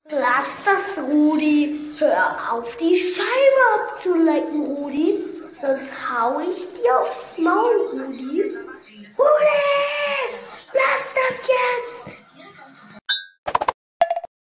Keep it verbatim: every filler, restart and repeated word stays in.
Lass das, Rudi. Hör auf, die Scheibe abzulecken, Rudi. Sonst hau ich dir aufs Maul, Rudi. Rudi!